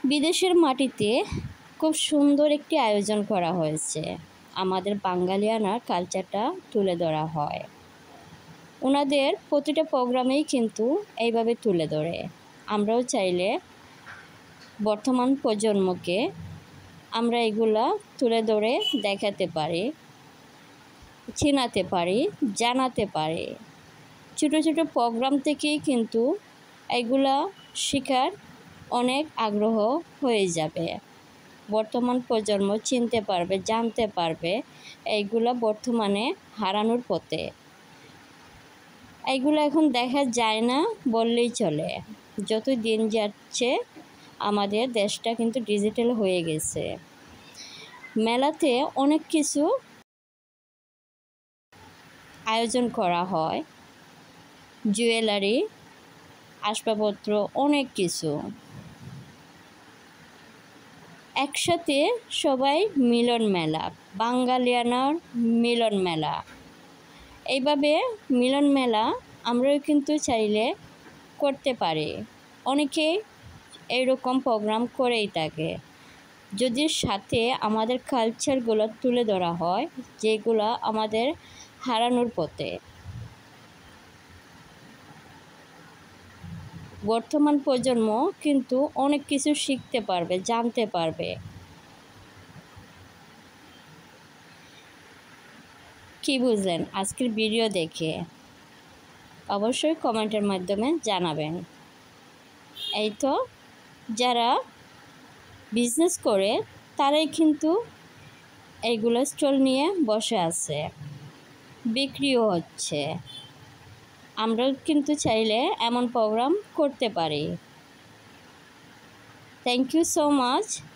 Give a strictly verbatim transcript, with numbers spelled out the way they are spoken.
বিদেশের মাটিতে খুব সুন্দর একটি আয়োজন করা হয়েছে। আমাদের বাঙালিয়ানা কালচারটা তুলে ধরা হয়। ওনাদের প্রতিটা প্রোগ্রামেই কিন্তু এইভাবে তুলে ধরে। আমরাও চাইলে বর্তমান প্রজন্মকে আমরা এগুলা তুলে ধরে দেখাতে পারি, চেনাতে পারি, জানাতে পারি। ছোটো ছোটো প্রোগ্রাম থেকেই কিন্তু এগুলা শেখার অনেক আগ্রহ হয়ে যাবে। বর্তমান প্রজন্ম চিনতে পারবে, জানতে পারবে এইগুলা বর্তমানে হারানোর পথে। এইগুলো এখন দেখা যায় না বললেই চলে। যত দিন যাচ্ছে আমাদের দেশটা কিন্তু ডিজিটাল হয়ে গেছে। মেলাতে অনেক কিছু আয়োজন করা হয়, জুয়েলারি, আসবাবপত্র, অনেক কিছু একসাথে সবাই মিলন মেলা, বাঙালিয়ানার মিলন মেলা। এইভাবে মিলন মেলা আমরাও কিন্তু চাইলে করতে পারি। অনেকে এইরকম প্রোগ্রাম করেই থাকে, যদি সাথে আমাদের কালচারগুলো তুলে ধরা হয়, যেগুলো আমাদের হারানোর পথে। বর্তমান প্রজন্ম কিন্তু অনেক কিছু শিখতে পারবে, জানতে পারবে। কি বুঝলেন আজকের ভিডিও দেখে? অবশ্যই কমেন্টের মাধ্যমে জানাবেন। এই তো যারা বিজনেস করে তারাই কিন্তু এইগুলো স্টল নিয়ে বসে আছে, বিক্রিও হচ্ছে। আমরাও কিন্তু চাইলে এমন প্রোগ্রাম করতে পারি। Thank you so much.